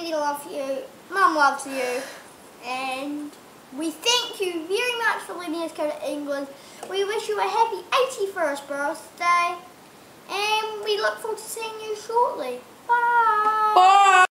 Daddy loves you, Mum loves you, and we thank you very much for letting us go to England. We wish you a happy 81st birthday, and we look forward to seeing you shortly. Bye! Bye!